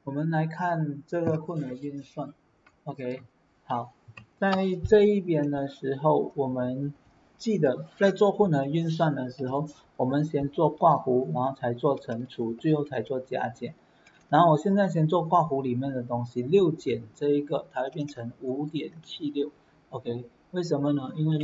我们来看这个混合运算 ，OK， 好，在这一边的时候，我们记得在做混合运算的时候，我们先做挂弧，然后才做乘除，最后才做加减。然后我现在先做挂弧里面的东西，6减这一个它会变成 5.76 ，OK， 为什么呢？因为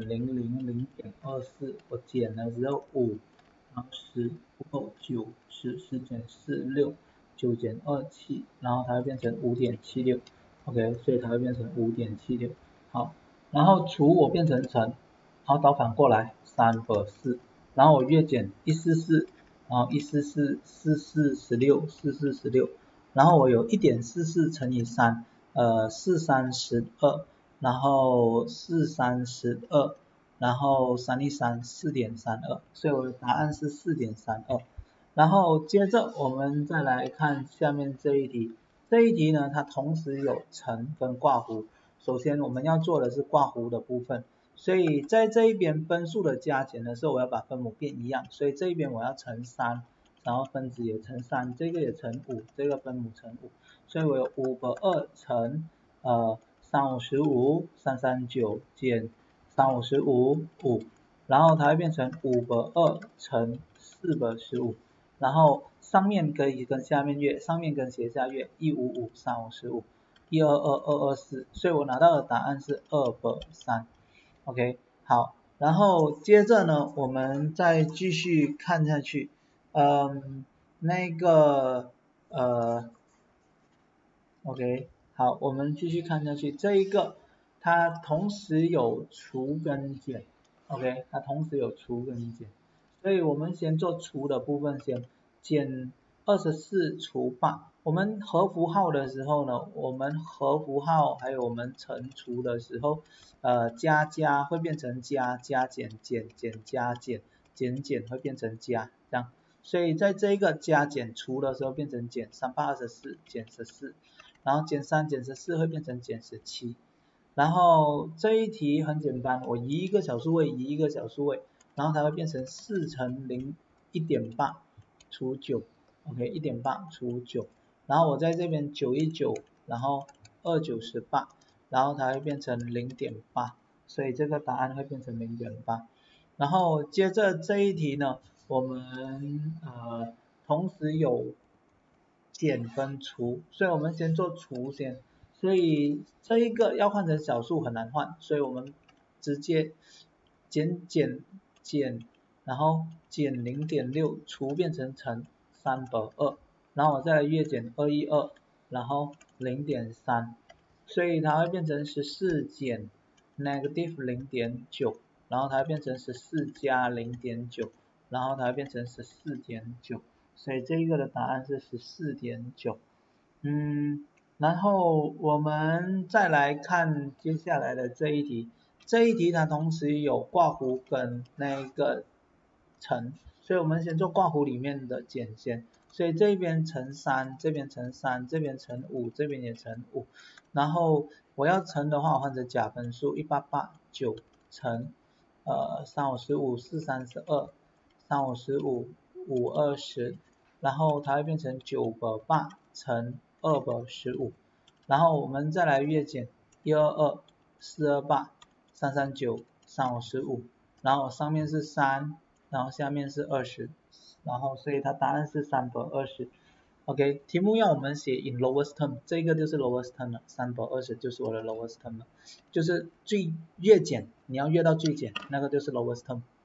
6.000.24 我减了之后5，然后10不够9， 10减4 6， 9减2 7， 然后它会变成 5.76 ，OK， 所以它会变成 5.76， 好，然后除我变成乘，然后倒反过来3和4，然后我月减144，然后144 44 16 44 16，然后我有 1.44 乘以3，43 12，然后43 12，然后3一3 4.32，所以我的答案是 4.32。然后接着我们再来看下面这一题，这一题呢它同时有乘跟挂弧，首先我们要做的是挂弧的部分，所以在这一边分数的加减的时候，我要把分母变一样，所以这一边我要乘3，然后分子也乘3，这个也乘5，这个分母乘5，所以我有5/2乘355 339减355 5，然后它会变成5/2乘4/15，然后上面可以跟下面越，上面跟斜下越，155 355 122 224，所以我拿到的答案是2/3。OK， 好，然后接着呢，我们再继续看下去，OK， 好，我们继续看下去，这一个它同时有除跟减 ，OK， 它同时有除跟减，所以我们先做除的部分先，减24除8，我们合符号的时候呢，我们合符号还有我们乘除的时候，加加会变成加，加减减减加减，减减会变成加，这样，所以在这个加减除的时候变成减，3八24减14。然后减3减14会变成减17，然后这一题很简单，我移一个小数位移一个小数位，然后它会变成4乘0 1.8 除9 ，OK 1.8 除9，然后我在这边9一9，然后2 9 18，然后它会变成 0.8， 所以这个答案会变成 0.8， 然后接着这一题呢，我们同时有减跟除，所以我们先做除先，所以这一个要换成小数很难换，所以我们直接减减减，然后减 0.6 除变成乘3/2，然后我再来月减212，然后 0.3， 所以它会变成14减 negative 0.9， 然后它会变成14加 0.9， 然后它会变成 14.9，所以这一个的答案是 14.9， 然后我们再来看接下来的这一题，这一题它同时有挂弧跟那个乘，所以我们先做挂弧里面的减先，所以这边乘3，这边乘3，这边乘5，这边也乘5，然后我要乘的话，我换成假分数1889乘355 4 32 355 5 20，然后它会变成9/8乘2/15，然后我们再来月减122 428 339 355，然后上面是3，然后下面是20，然后所以它答案是3/20。OK， 题目要我们写 in lowest term， 这个就是 lowest term 了，3/20就是我的 lowest term 了，就是越减你要越到最减，那个就是 lowest term。